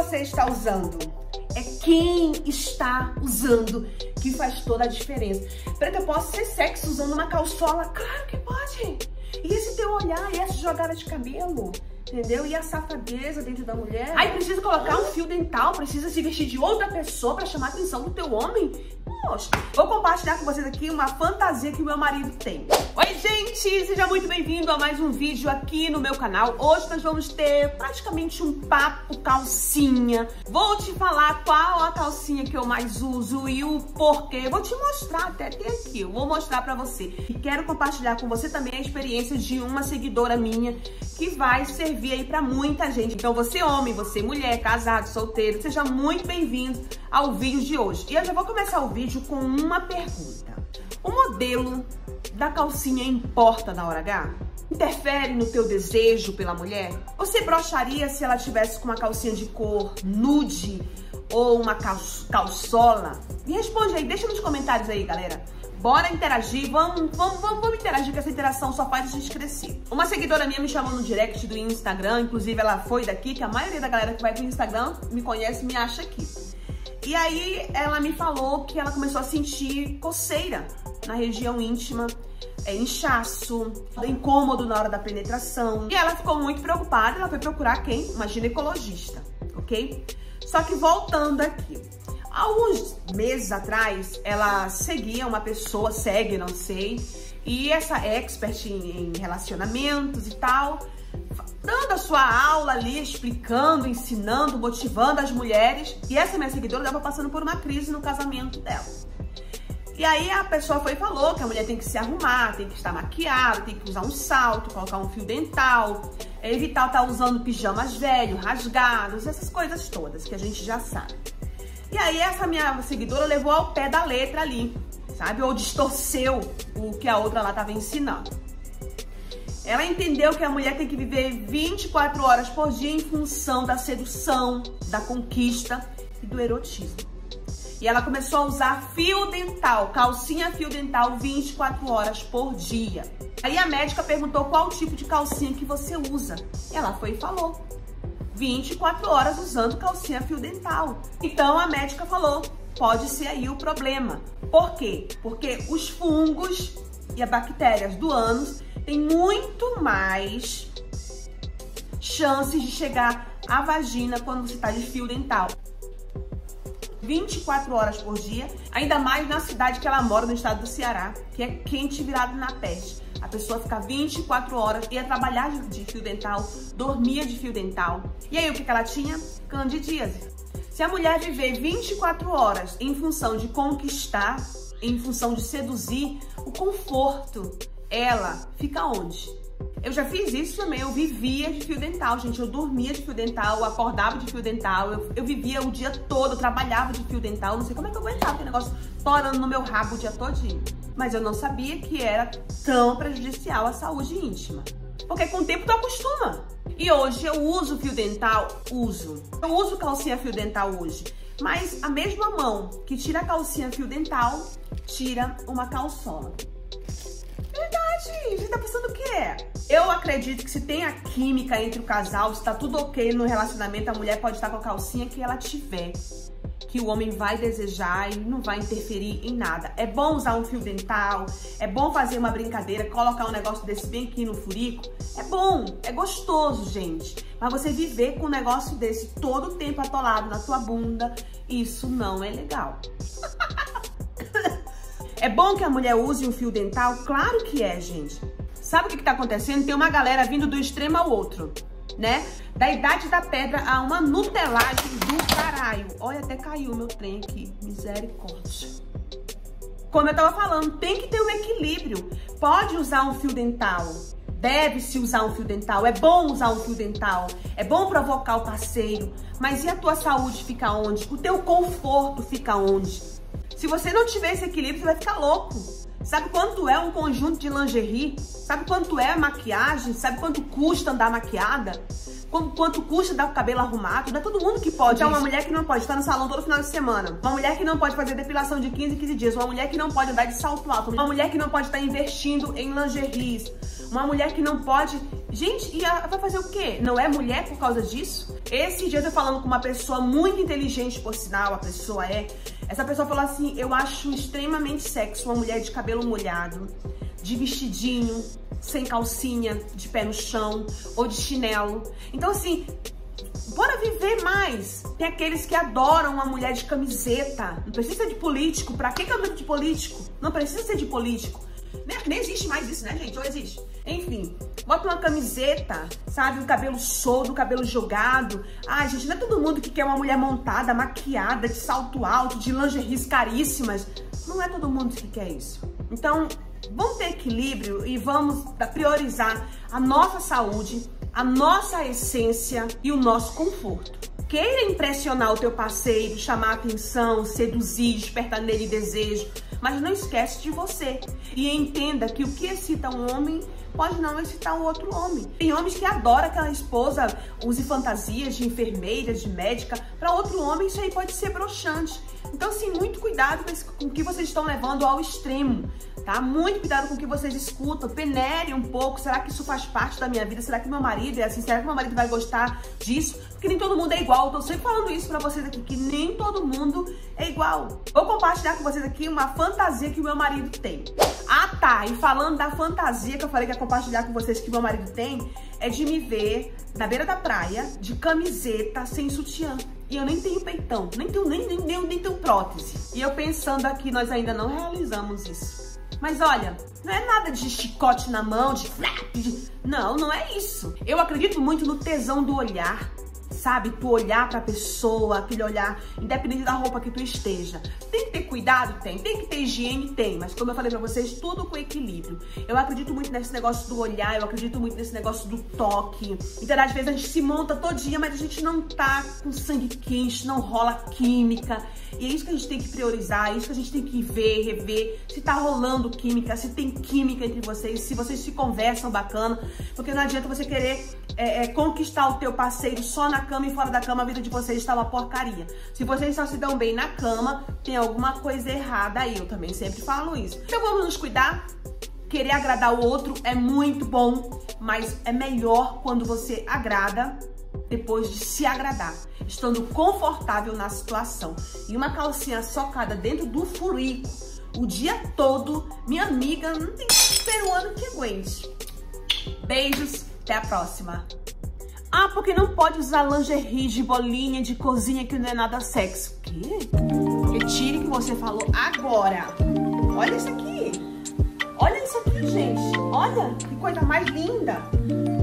você está usando. É quem está usando que faz toda a diferença. Preta, eu posso ser sexy usando uma calçola? Claro que pode. E esse teu olhar, e essa jogada de cabelo, entendeu? E a safadeza dentro da mulher. Aí precisa colocar um fio dental, precisa se vestir de outra pessoa pra chamar a atenção do teu homem? Poxa, vou compartilhar com vocês aqui uma fantasia que o meu marido tem. Oi, gente! Seja muito bem-vindo a mais um vídeo aqui no meu canal. Hoje nós vamos ter praticamente um papo calcinha. Vou te falar qual a calcinha que eu mais uso e o porquê. Vou te mostrar, até tem aqui, eu vou mostrar pra você. E quero compartilhar com você também a experiência de uma seguidora minha que vai servir aí pra muita gente. Então você homem, você mulher, casado, solteiro, seja muito bem-vindo ao vídeo de hoje. E eu já vou começar o vídeo com uma pergunta. O modelo da calcinha importa na hora H? Interfere no teu desejo pela mulher? Você broxaria se ela tivesse com uma calcinha de cor nude ou uma calçola? Me responde aí, deixa nos comentários aí, galera. Bora interagir, vamos interagir, que essa interação só faz a gente crescer. Uma seguidora minha me chamou no direct do Instagram, inclusive ela foi daqui, que a maioria da galera que vai pro Instagram me conhece, me acha aqui. E aí ela me falou que ela começou a sentir coceira na região íntima, inchaço, incômodo na hora da penetração. E ela ficou muito preocupada, ela foi procurar quem? Uma ginecologista, ok? Só que voltando aqui, alguns meses atrás, ela seguia uma pessoa, segue, não sei, e essa expert em relacionamentos e tal, dando a sua aula ali, explicando, ensinando, motivando as mulheres. E essa minha seguidora estava passando por uma crise no casamento dela. E aí a pessoa foi e falou que a mulher tem que se arrumar, tem que estar maquiada, tem que usar um salto, colocar um fio dental, evitar estar usando pijamas velhos, rasgados, essas coisas todas que a gente já sabe. E aí essa minha seguidora levou ao pé da letra ali, sabe? Ou distorceu o que a outra lá estava ensinando. Ela entendeu que a mulher tem que viver 24 horas por dia em função da sedução, da conquista e do erotismo. E ela começou a usar fio dental, calcinha fio dental 24 horas por dia. Aí a médica perguntou qual tipo de calcinha que você usa. Ela foi e falou: 24 horas usando calcinha fio dental. Então a médica falou: pode ser aí o problema. Por quê? Porque os fungos e as bactérias do ânus têm muito mais chances de chegar à vagina quando você está de fio dental. 24 horas por dia, ainda mais na cidade que ela mora, no estado do Ceará, que é quente virado na peste. A pessoa fica 24 horas, ia trabalhar de fio dental, dormia de fio dental. E aí o que ela tinha? Candidíase. Se a mulher viver 24 horas em função de conquistar, em função de seduzir, o conforto, ela fica onde? Eu já fiz isso também, eu vivia de fio dental, gente. Eu dormia de fio dental, eu acordava de fio dental, eu vivia o dia todo, eu trabalhava de fio dental. Não sei como é que eu aguentava aquele negócio torando no meu rabo o dia todinho. Mas eu não sabia que era tão prejudicial à saúde íntima. Porque com o tempo tu acostuma. E hoje eu uso fio dental? Uso. Eu uso calcinha fio dental hoje. Mas a mesma mão que tira a calcinha fio dental, tira uma calçola. Verdade, você tá pensando o quê? Eu acredito que se tem a química entre o casal, se tá tudo ok no relacionamento, a mulher pode estar com a calcinha que ela tiver, que o homem vai desejar e não vai interferir em nada. É bom usar um fio dental, é bom fazer uma brincadeira, colocar um negócio desse bem aqui no furico. É bom, é gostoso, gente. Mas você viver com um negócio desse todo o tempo atolado na tua bunda, isso não é legal. É bom que a mulher use um fio dental? Claro que é, gente. Sabe o que tá acontecendo? Tem uma galera vindo do extremo ao outro, né? Da idade da pedra a uma nutelagem do caralho. Olha, até caiu meu trem aqui. Misericórdia. Como eu tava falando, tem que ter um equilíbrio. Pode usar um fio dental. Deve-se usar um fio dental. É bom usar um fio dental. É bom provocar o parceiro. Mas e a tua saúde fica onde? O teu conforto fica onde? Se você não tiver esse equilíbrio, você vai ficar louco. Sabe quanto é um conjunto de lingerie? Sabe quanto é a maquiagem? Sabe quanto custa andar maquiada? Quanto custa dar o cabelo arrumado? Não é todo mundo que pode. Então, uma mulher que não pode estar no salão todo final de semana. Uma mulher que não pode fazer depilação de 15 em 15 dias. Uma mulher que não pode andar de salto alto. Uma mulher que não pode estar investindo em lingeries. Uma mulher que não pode... Gente, e ela vai fazer o quê? Não é mulher por causa disso? Esses dias eu falando com uma pessoa muito inteligente, por sinal, a pessoa é... Essa pessoa falou assim, eu acho extremamente sexy uma mulher de cabelo molhado, de vestidinho, sem calcinha, de pé no chão, ou de chinelo. Então, assim... Bora viver mais. Tem aqueles que adoram uma mulher de camiseta. Não precisa ser de político. Pra que cabelo de político? Não precisa ser de político. Nem existe mais isso, né, gente? Ou existe? Enfim, bota uma camiseta, sabe? Um cabelo solto, um cabelo jogado. Ai, gente, não é todo mundo que quer uma mulher montada, maquiada, de salto alto, de lingeries caríssimas. Não é todo mundo que quer isso. Então, vamos ter equilíbrio e vamos priorizar a nossa saúde, a nossa essência e o nosso conforto. Queira impressionar o teu parceiro, chamar a atenção, seduzir, despertar nele desejo, mas não esquece de você. E entenda que o que excita um homem pode não excitar o outro homem. Tem homens que adoram que a esposa use fantasias de enfermeira, de médica. Para outro homem isso aí pode ser broxante. Então, assim, muito cuidado com o que vocês estão levando ao extremo. Tá? Muito cuidado com o que vocês escutam, peneire um pouco, será que isso faz parte da minha vida? Será que meu marido é assim? Será que meu marido vai gostar disso? Porque nem todo mundo é igual, eu tô sempre falando isso pra vocês aqui, que nem todo mundo é igual. Vou compartilhar com vocês aqui uma fantasia que o meu marido tem. Ah tá, e falando da fantasia que eu falei que ia compartilhar com vocês que o meu marido tem, é de me ver na beira da praia, de camiseta, sem sutiã. E eu nem tenho peitão, nem tenho prótese. E eu pensando aqui, nós ainda não realizamos isso. Mas olha, não é nada de chicote na mão, de flap, não é isso. Eu acredito muito no tesão do olhar, sabe? Tu olhar pra pessoa, aquele olhar, independente da roupa que tu esteja. Tem que ter cuidado? Tem que ter higiene? Tem. Mas como eu falei pra vocês, tudo com equilíbrio. Eu acredito muito nesse negócio do olhar, eu acredito muito nesse negócio do toque. Então, às vezes a gente se monta todinha, mas a gente não tá com sangue quente, não rola química. E é isso que a gente tem que priorizar, é isso que a gente tem que ver, rever, se tá rolando química, se tem química entre vocês, se vocês se conversam bacana, porque não adianta você querer conquistar o teu parceiro só na cama e fora da cama, a vida de vocês está uma porcaria. Se vocês só se dão bem na cama, tem alguma coisa errada aí, eu também sempre falo isso. Então vamos nos cuidar. Querer agradar o outro é muito bom, mas é melhor quando você agrada depois de se agradar, estando confortável na situação. E uma calcinha socada dentro do furico o dia todo, minha amiga, não tem peruano que aguente. Beijos, até a próxima. Ah, porque não pode usar lingerie de bolinha, de cozinha, que não é nada sexy. O quê? Retire o que você falou agora. Olha isso aqui. Olha isso aqui, gente. Olha, que coisa mais linda.